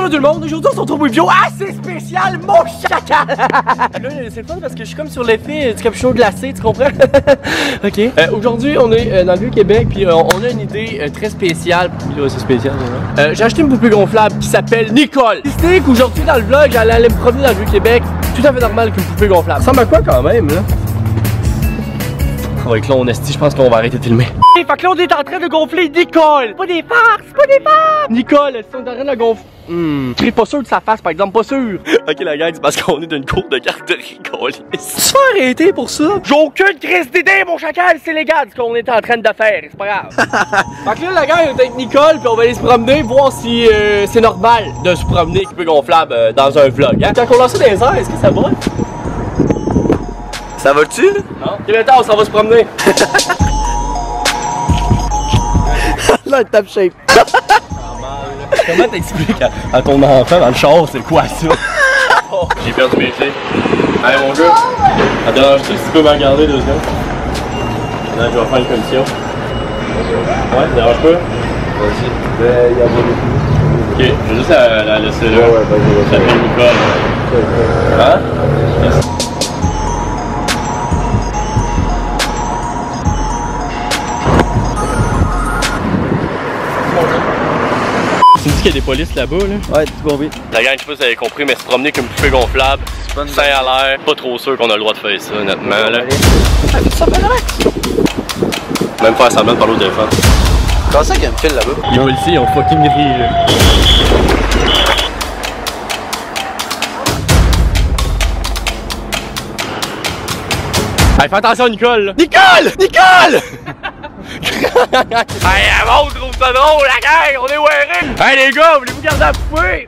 Bonjour tout le monde, aujourd'hui on se retrouve pour une vidéo assez spéciale, mon chacal! Là, c'est le fun parce que je suis comme sur l'effet du capuchon glacé, tu comprends? Ok. Aujourd'hui, on est dans le Vieux-Québec, puis on a une idée très spéciale. C'est spécial, j'ai acheté une poupée gonflable qui s'appelle Nicole. Décidé qu'aujourd'hui dans le vlog, j'allais aller me promener dans le Vieux-Québec, tout à fait normal qu'une poupée gonflable. Ça ressemble à quoi quand même, là? Avec là, on esti, je pense qu'on va arrêter de filmer. Fait que là, on est en train de gonfler Nicole! Pas des farces, pas des farces! Nicole, est-ce qu'on est en train de la gonfler? Je serais pas sûr de sa face, par exemple, pas sûr. Ok, la gang, c'est parce qu'on est d'une cour de garderie, Colis. Tu fais arrêter pour ça? J'ai aucune crise d'idée, mon chacal, c'est légal ce qu'on est en train de faire, c'est pas grave. Fait que là, la gang est avec Nicole, puis on va aller se promener, voir si c'est normal de se promener avec une poupée gonflable dans un vlog. Hein? Quand on lance ça dans les airs, est-ce que ça va? Ça va-tu? Non. Ok, maintenant, on s'en va se promener. Là, top shape. Comment t'expliques à ton enfant dans le char, c'est quoi ça? J'ai perdu mes clés. Allez, mon gars. Attends, si tu peux me regarder 2 secondes. Là, je vais faire une commission. Ouais, ça dérange pas? Vas-y. Il y a ok, je vais juste la laisser là. Ouais, vas-y. Ça s'appelle Nicole. Hein? Merci. Tu me dis qu'il y a des polices là-bas, là? Ouais, tout compris. La gang, je sais pas si vous avez compris, mais se promener comme une poupée gonflable, sans à l'air, pas trop sûr qu'on a le droit de faire ça, honnêtement, là. Même faire semblant de parler au téléphone. Comment ça qu'il y a une file là-bas? Les policiers ont fucking ri, là. Hey, fais attention, Nicole, là. Nicole! Nicole! Hey, avant, on trouve ça drôle, la gang! On est wearés! Hey, les gars, voulez-vous garder la poupée?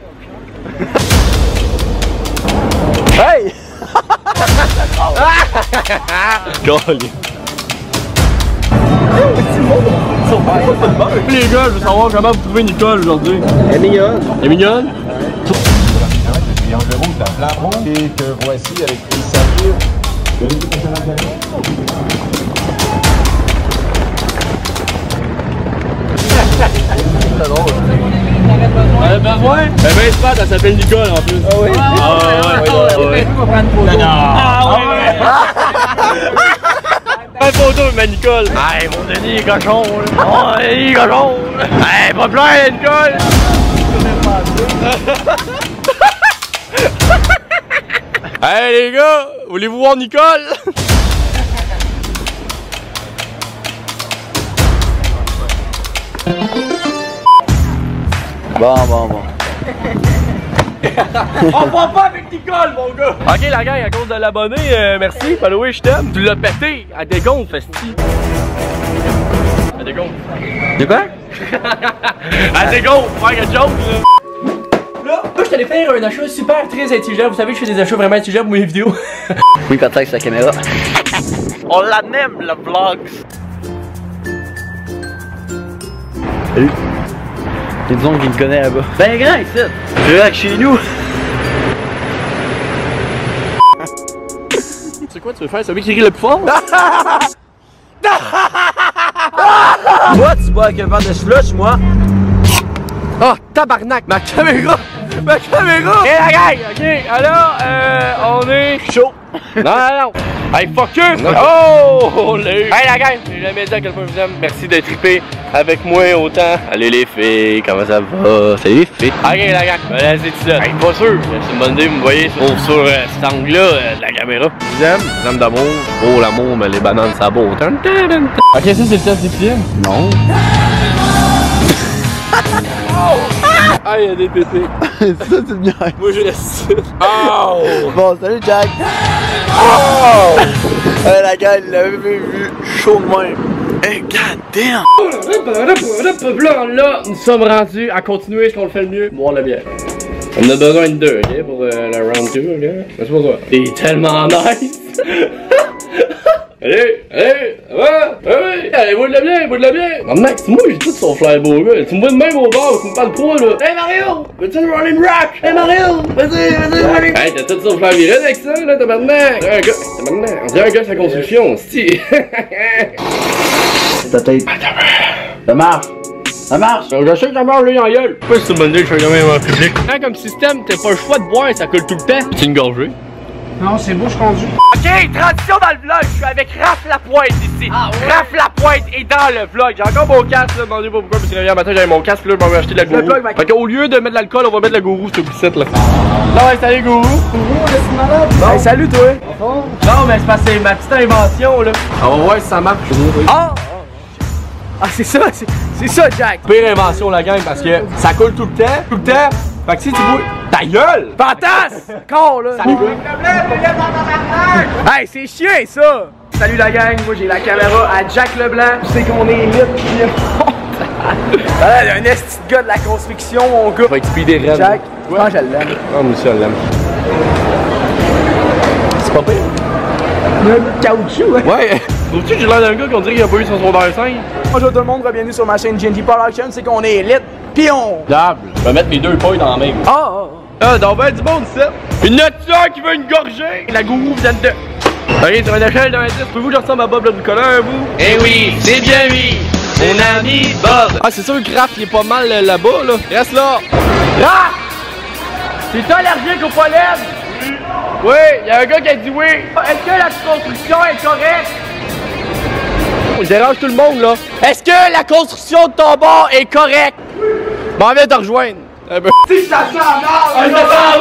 Hey! Golly! Les gars, je veux savoir comment vous trouvez Nicole aujourd'hui. Elle est mignonne. Elle est mignonne? Et en verrou, t'as plein rond et que voici avec les saphir de l'équipe nationale. C'est drôle. Elle a besoin? Ben, ben, spot, elle s'appelle Nicole en plus. Ah oui? Ah ouais. Pas de photo, mais Nicole. Hey, mon Denis, il est cochon, là. Oh, il est cochon. Hey, pas plein, Nicole. Hey, les gars, voulez-vous voir Nicole? Bon. On va pas avec Nicole, mon gars! Ok, la gang, à cause de l'abonné, merci, follower, je t'aime. Tu l'as pété, à dégonfle, festi. À dégonfle. De quoi? À dégonfle, faire quelque chose, là. Là, moi, je t'allais faire un achat super très intelligent. Vous savez que je fais des achats vraiment intelligents pour mes vidéos. Oui, peut-être la caméra. On l'anime, le vlog. Salut. Il y a des gens qui me connaissent là-bas. Ben grand ici! Je vais chez nous! C'est quoi tu veux faire? C'est lui qui rit le plus fort? Moi, tu bois avec un verre de slush, moi! Oh, tabarnak! Ma caméra! Ma caméra! Hey la gang! Ok, alors, on est chaud! Non! Hey, fuck you! Oh! Hey la gang! J'ai jamais dit à quel point je vous aime. Merci d'être trippé avec moi autant. Allez les filles, comment ça va? Salut les filles! Ok la gang, me laissez tout seul. Hey, pas sûr! C'est une bonne idée, vous me voyez sur cet angle-là de la caméra. Je vous aime d'amour. Oh l'amour, mais les bananes ça beau. Ok, ça c'est le test des films? Non. Ah, il y a des pétés. Ça, c'est bien. Moi, je laisse ça. Oh! Bon, salut Jack! Oh! La gueule, il l'avait vu chaud de même. Hey, god damn! Là, nous sommes rendus à continuer ce qu'on le fait le mieux. Boire la bière. On a besoin de 2, ok, pour la round 2, ok? C'est pour ça. T'es tellement nice! Allez, ça va? Allez, bois de la bière! Maman, c'est moi, j'ai tout son flair beau, gars. Tu me vois de même au bar, tu me parles pas, là. Hey Mario! Veux-tu le Rolling Rock? Hey Mario! Vas-y, Rolling Rock! Hey, t'as tout son flair viré avec ça, là, tabarnak! On dirait un gars sa construction, c'ti! Ta tête. Ça marche! Ça marche! Je sais que ça marche, lui, en gueule! Je sais pas si c'est une bonne idée que je fais quand même en public. Quand comme système, t'as pas le choix de boire, ça coule tout le temps. C'est une gorgée. Non, c'est bouche conduite. Ok, transition dans le vlog, je suis avec Raph Lapointe ici. Ah ouais. Raph Lapointe est dans le vlog. J'ai encore mon casque, là, demandez pas pourquoi, parce que hier matin j'avais mon casque, là, je m'en vais acheter de la gourou. Fait qu'au lieu de mettre de l'alcool, on va mettre de la gourou, cette poussette là. Non, ouais, salut gourou. Gourou, on est malade. Hey, salut toi. Non, mais c'est parce que c'est ma petite invention là. On va voir si ça marche. Ah! Ah, c'est ça, c'est ça, Jack. Pire invention, la gang, parce que ça coule tout le temps. Fait que si tu vois. Ta gueule! Fantasme! Con, là! Salut! Hey, c'est chiant, ça! Salut la gang, moi j'ai la caméra à Jack Leblanc. Tu sais qu'on est lit. Ah, il y a un esti de gars de la construction, mon gars. Va expider Red. Jack, ouais. Je l'aime. Ah, moi aussi, je l'aime. C'est pas pire. Le caoutchouc, hein? Ouais! Trouves-tu que j'ai l'air d'un gars qu'on dirait qu'il a pas eu son secondaire 5? Bonjour tout le monde, bienvenue sur ma chaîne GNT Production. C'est qu'on est élite, pis on... Diable! Je vais mettre mes deux pailles dans la même. Ah, dans ben du monde, ça! Une nature qui veut une gorgée! La gourou vient de... Ok, sur une échelle de 1 à 10, pouvez-vous que je ressemble à Bob le bricoleur, vous? Eh oui, c'est bien lui! Mon ami Bob! Ah, c'est sûr que Raph, il est pas mal là-bas, là. Reste là! Raph! T'es allergique aux pollens? Oui, il y a un gars qui a dit oui. Est-ce que la construction est correcte? On dérange tout le monde, là. Est-ce que la construction de ton bord est correcte? Bon, viens te rejoindre. Si ça sent mal! Ça sent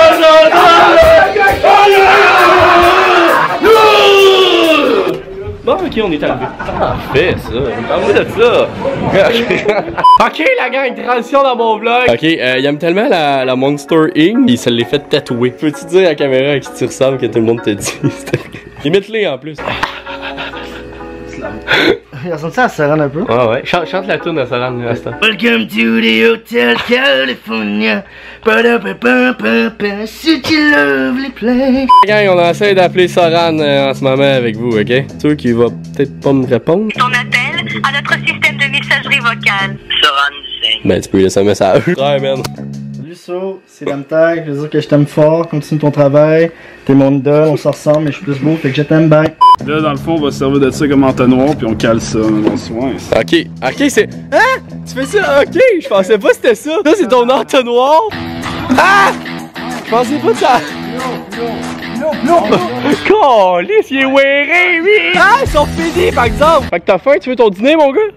mal! Bon, ok, on est arrivé. Parfait, ça. Parle-moi de ça. Ok, la gang, transition dans mon vlog. Ok, il aime tellement la Monster Inc. Il se l'est fait tatouer. Peux-tu dire à la caméra à qui tu ressembles que tout le monde te dit? Imite-les en plus. Il ressemble ça à Saran un peu. Ah ouais, chante la tune à Saran l'instant. Welcome to the Hotel California. Such a lovely place. Gang, on essaie d'appeler Saran en ce moment avec vous, ok? Sûr qu'il va peut-être pas me répondre. Ton appel à notre système de messagerie vocale. Soran Singh. Ben, tu peux lui laisser un message. Ouais, man. Salut So, c'est Damtag. Je veux dire que je t'aime fort. Continue ton travail. T'es mon idole, on se ressemble, mais je suis plus beau, fait que je t'aime bien. Là, dans le fond, on va se servir de ça comme entonnoir, puis on cale ça dans le soin. Ok, c'est... Hein? Tu fais ça? Ok, je pensais pas que c'était ça. Ça, c'est ton entonnoir. Ah! Je pensais pas que ça... Non! Calisse, il est wearé, oui! Ah, ils sont finis, par exemple! Fait que t'as faim, tu veux ton dîner, mon gars?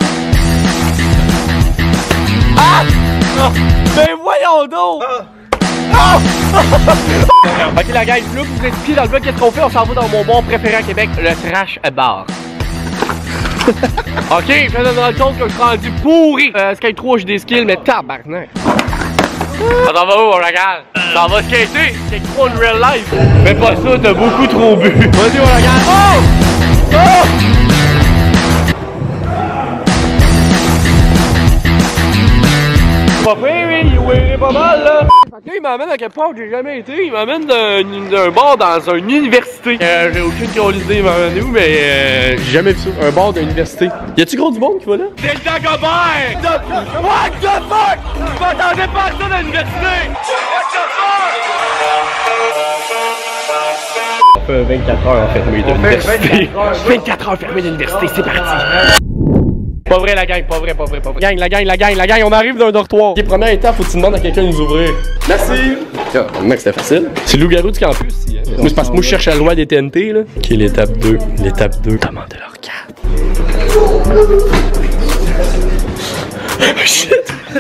Ah! Ben voyons donc! Ok, la gang, là, vous expliquez dans le vlog qu'est-ce qu'on fait, on s'en va dans mon bar préféré à Québec, le Trash Bar. Ok, je viens de me rendre compte que je suis rendu pourri. Skate 3, j'ai des skills, mais tabarnak. Ça t'en va où, on regarde? Ça va skater? Skate 3 in real life. Fais pas ça, t'as beaucoup trop bu. Vas-y, on regarde. Oh! Oh! Pas prêt, oui, il est pas mal, là. Là, il m'amène à quelque part où j'ai jamais été. Il m'amène d'un bar dans une université. J'ai aucune idée, il m'amène où, mais j'ai jamais vu ça. Un bar d'université. Y a-tu gros du monde qui va là? C'est le Dagobert! What the fuck? Je m'attendais pas à ça dans l'université! What the fuck? On fait 24 heures fermé de l'université. 24 heures fermé de l'université, c'est parti! Pas vrai la gang, pas vrai. La gang, on arrive d'un dortoir. Ok, première étape, faut que tu demandes à quelqu'un de nous ouvrir. Merci! Oh, mec, c'était facile. C'est le loup-garou du campus, ici. Hein? Moi, c'est parce que moi, je cherche la loi des TNT, là. Ok, l'étape 2. Demandez leur carte. Shit!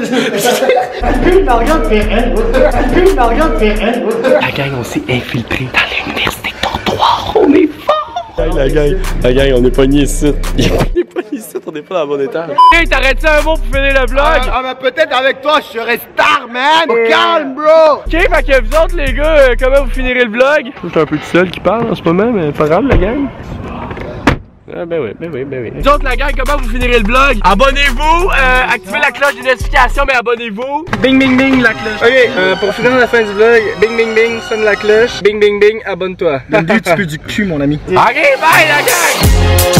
La gang, on s'est infiltré dans l'université de Dortoir. On est fort! La gang, on est pogné ici. On est pas dans le bon état. Hey, t'arrêtes-tu un mot pour finir le vlog? Mais peut-être avec toi, je serais star, man! Calme, bro! Ok, fait que vous autres, les gars, comment vous finirez le vlog? Je suis un peu tout seul qui parle en ce moment, mais pas grave, la gang. Ah, ben oui. Vous autres, la gang, comment vous finirez le vlog? Abonnez-vous, activez la cloche des notifications, mais abonnez-vous. Bing, bing, bing, la cloche. Ok, pour finir la fin du vlog, bing, bing, bing, sonne la cloche. Bing, bing, bing, abonne-toi. Donne-lui un petit peu du cul, mon ami. Ok, bye, la gang!